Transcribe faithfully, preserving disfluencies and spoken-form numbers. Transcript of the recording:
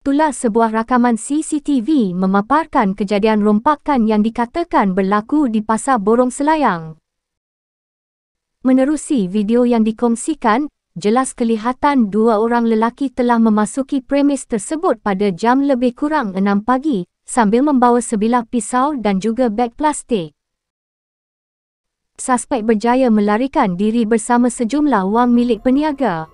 itulah sebuah rakaman C C T V memaparkan kejadian rompakan yang dikatakan berlaku di Pasar Borong Selayang. Menerusi video yang dikongsikan, jelas kelihatan dua orang lelaki telah memasuki premis tersebut pada jam lebih kurang enam pagi sambil membawa sebilah pisau dan juga beg plastik. Suspek berjaya melarikan diri bersama sejumlah wang milik peniaga.